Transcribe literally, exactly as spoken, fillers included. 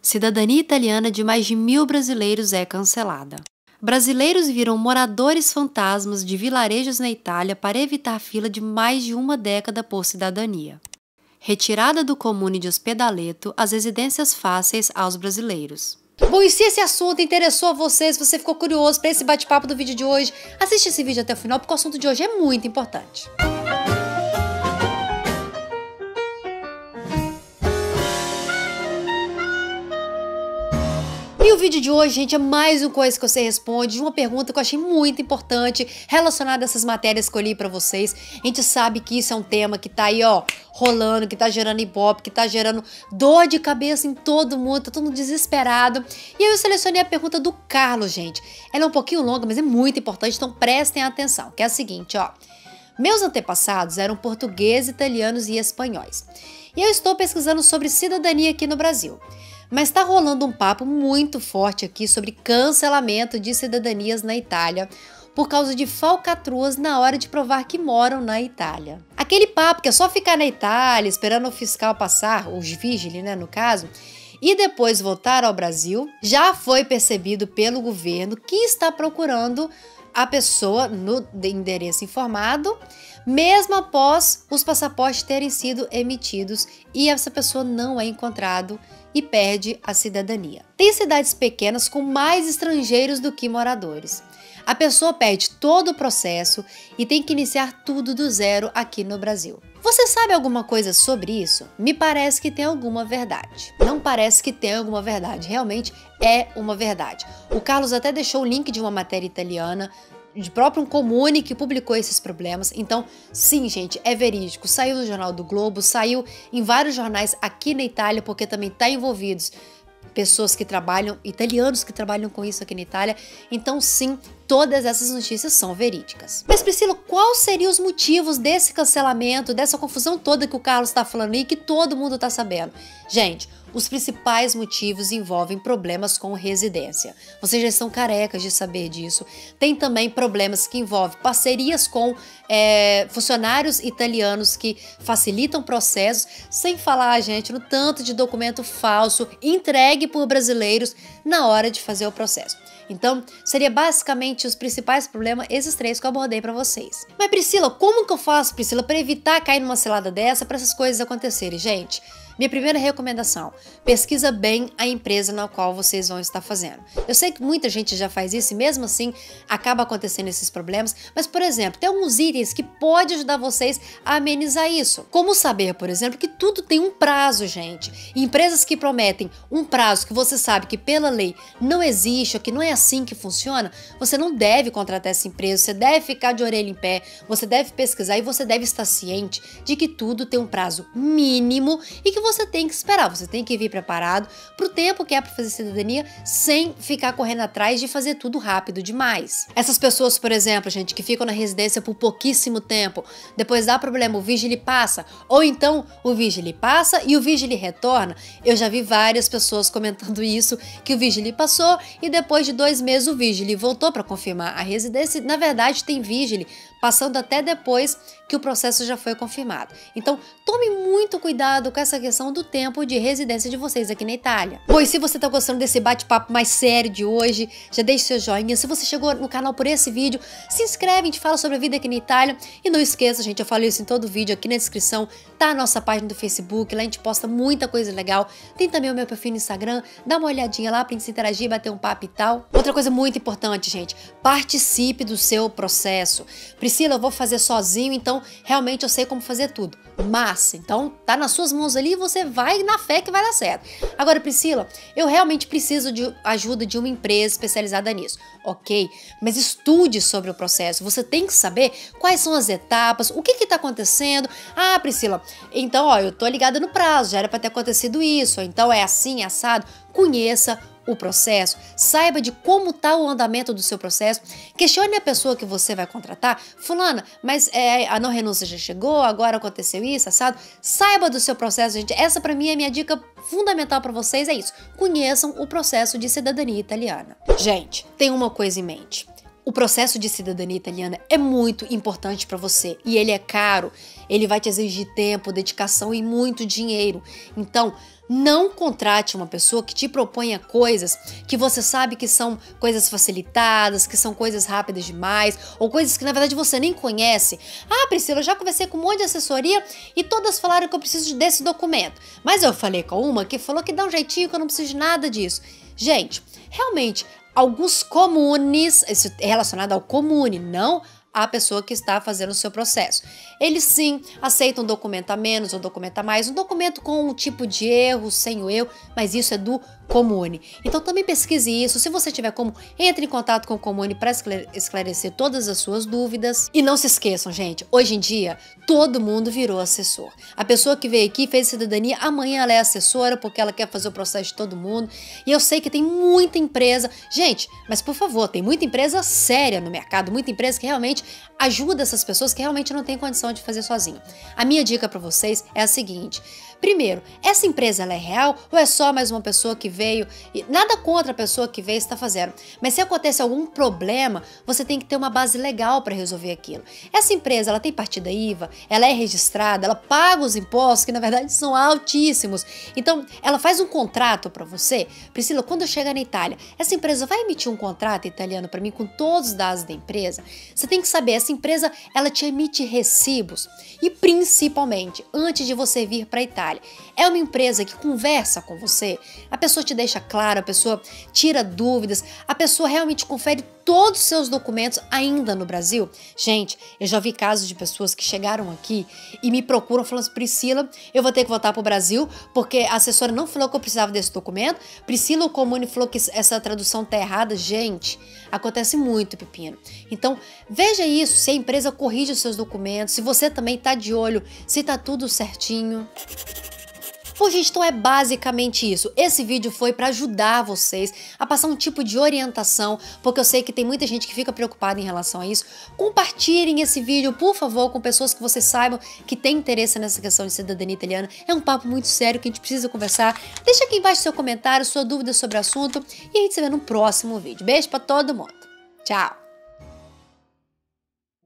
Cidadania italiana de mais de mil brasileiros é cancelada. Brasileiros viram moradores fantasmas de vilarejos na Itália para evitar fila de mais de uma década por cidadania. Retirada do comune de Ospedaleto as residências fáceis aos brasileiros. Bom, e se esse assunto interessou a você, se você ficou curioso para esse bate-papo do vídeo de hoje, assiste esse vídeo até o final porque o assunto de hoje é muito importante. E o vídeo de hoje, gente, é mais uma coisa que você responde, uma pergunta que eu achei muito importante relacionada a essas matérias que eu li pra vocês. A gente sabe que isso é um tema que tá aí, ó, rolando, que tá gerando ibope, que tá gerando dor de cabeça em todo mundo, tá todo mundo desesperado. E aí eu selecionei a pergunta do Carlos, gente. Ela é um pouquinho longa, mas é muito importante, então prestem atenção, que é a seguinte, ó. Meus antepassados eram portugueses, italianos e espanhóis. E eu estou pesquisando sobre cidadania aqui no Brasil. Mas está rolando um papo muito forte aqui sobre cancelamento de cidadanias na Itália por causa de falcatruas na hora de provar que moram na Itália. Aquele papo que é só ficar na Itália esperando o fiscal passar, os vigili, né, no caso, e depois voltar ao Brasil, já foi percebido pelo governo que está procurando a pessoa no endereço informado, mesmo após os passaportes terem sido emitidos e essa pessoa não é encontrado e perde a cidadania. Tem cidades pequenas com mais estrangeiros do que moradores. A pessoa perde todo o processo e tem que iniciar tudo do zero aqui no Brasil. Você sabe alguma coisa sobre isso? Me parece que tem alguma verdade. Não parece que tem alguma verdade, realmente é uma verdade. O Carlos até deixou o link de uma matéria italiana, de próprio um comune que publicou esses problemas. Então, sim, gente, é verídico. Saiu no Jornal do Globo, saiu em vários jornais aqui na Itália, porque também está envolvidos pessoas que trabalham, italianos que trabalham com isso aqui na Itália. Então, sim, todas essas notícias são verídicas. Mas, Priscila, quais seriam os motivos desse cancelamento, dessa confusão toda que o Carlos está falando aí, que todo mundo está sabendo? Gente, os principais motivos envolvem problemas com residência. Vocês já estão carecas de saber disso. Tem também problemas que envolvem parcerias com é, funcionários italianos que facilitam processos, sem falar, gente, no tanto de documento falso entregue por brasileiros na hora de fazer o processo. Então, seria basicamente os principais problemas, esses três que eu abordei pra vocês. Mas, Priscila, como que eu faço, Priscila, para evitar cair numa cilada dessa, para essas coisas acontecerem? Gente, minha primeira recomendação, pesquisa bem a empresa na qual vocês vão estar fazendo. Eu sei que muita gente já faz isso e mesmo assim acaba acontecendo esses problemas, mas, por exemplo, tem alguns itens que podem ajudar vocês a amenizar isso. Como saber, por exemplo, que tudo tem um prazo, gente. E empresas que prometem um prazo que você sabe que pela lei não existe ou que não é assim que funciona, você não deve contratar essa empresa, você deve ficar de orelha em pé, você deve pesquisar e você deve estar ciente de que tudo tem um prazo mínimo e que você tem que esperar, você tem que vir preparado para o tempo que é para fazer cidadania sem ficar correndo atrás de fazer tudo rápido demais. Essas pessoas, por exemplo, gente, que ficam na residência por pouquíssimo tempo, depois dá problema, o vigili passa, ou então o vigili passa e o vigili retorna. Eu já vi várias pessoas comentando isso, que o vigili passou e depois de dois meses o vigili voltou para confirmar a residência. Na verdade, tem vigili passando até depois que o processo já foi confirmado. Então, tome muito cuidado com essa questão do tempo de residência de vocês aqui na Itália. Pois se você está gostando desse bate-papo mais sério de hoje, já deixe seu joinha. Se você chegou no canal por esse vídeo, se inscreve, a gente fala sobre a vida aqui na Itália. E não esqueça, gente, eu falo isso em todo vídeo, aqui na descrição tá a nossa página do Facebook, lá a gente posta muita coisa legal. Tem também o meu perfil no Instagram, dá uma olhadinha lá pra gente se interagir, bater um papo e tal. Outra coisa muito importante, gente, participe do seu processo. Priscila, eu vou fazer sozinho, então realmente eu sei como fazer tudo. Massa, então tá nas suas mãos ali e você vai na fé que vai dar certo. Agora, Priscila, eu realmente preciso de ajuda de uma empresa especializada nisso. Ok, mas estude sobre o processo. Você tem que saber quais são as etapas, o que que tá acontecendo. Ah, Priscila, então ó, eu tô ligada no prazo, já era pra ter acontecido isso, então é assim, assado. Conheça o processo, saiba de como está o andamento do seu processo, questione a pessoa que você vai contratar, fulana, mas é, a não renúncia já chegou, agora aconteceu isso, assado, saiba do seu processo, gente, essa para mim é a minha dica fundamental para vocês, é isso, conheçam o processo de cidadania italiana. Gente, tem uma coisa em mente, o processo de cidadania italiana é muito importante para você e ele é caro, ele vai te exigir tempo, dedicação e muito dinheiro, então Não contrate uma pessoa que te proponha coisas que você sabe que são coisas facilitadas, que são coisas rápidas demais, ou coisas que na verdade você nem conhece. Ah, Priscila, eu já conversei com um monte de assessoria e todas falaram que eu preciso desse documento. Mas eu falei com uma que falou que dá um jeitinho, que eu não preciso de nada disso. Gente, realmente, alguns comunes, isso é relacionado ao comune, não a pessoa que está fazendo o seu processo. Eles sim aceitam um documento a menos ou um documento a mais, um documento com um tipo de erro, sem o erro, mas isso é do comune. Então também pesquise isso. Se você tiver como, entre em contato com o comune para esclarecer todas as suas dúvidas. E não se esqueçam, gente, hoje em dia todo mundo virou assessor. A pessoa que veio aqui fez cidadania, amanhã ela é assessora porque ela quer fazer o processo de todo mundo. E eu sei que tem muita empresa, gente, mas por favor, tem muita empresa séria no mercado, muita empresa que realmente ajuda essas pessoas que realmente não têm condição de fazer sozinho. A minha dica para vocês é a seguinte: primeiro, essa empresa ela é real ou é só mais uma pessoa que veio? E nada contra a pessoa que veio está fazendo, mas se acontece algum problema, você tem que ter uma base legal para resolver aquilo. Essa empresa ela tem partida I V A, ela é registrada, ela paga os impostos que na verdade são altíssimos. Então, ela faz um contrato para você. Priscila, quando eu chegar na Itália, essa empresa vai emitir um contrato italiano para mim com todos os dados da empresa? Você tem que saber, essa empresa ela te emite recibos e principalmente antes de você vir para a Itália. É uma empresa que conversa com você, a pessoa te deixa claro, a pessoa tira dúvidas, a pessoa realmente confere todos os seus documentos ainda no Brasil. Gente, eu já vi casos de pessoas que chegaram aqui e me procuram falando assim: Priscila, eu vou ter que voltar para o Brasil porque a assessora não falou que eu precisava desse documento. Priscila, o comune falou que essa tradução tá errada. Gente, acontece muito, pepino. Então, veja isso, se a empresa corrige os seus documentos, se você também tá de olho, se tá tudo certinho. Bom, gente, então é basicamente isso. Esse vídeo foi para ajudar vocês a passar um tipo de orientação, porque eu sei que tem muita gente que fica preocupada em relação a isso. Compartilhem esse vídeo, por favor, com pessoas que vocês saibam que têm interesse nessa questão de cidadania italiana. É um papo muito sério que a gente precisa conversar. Deixa aqui embaixo seu comentário, sua dúvida sobre o assunto e a gente se vê no próximo vídeo. Beijo para todo mundo. Tchau!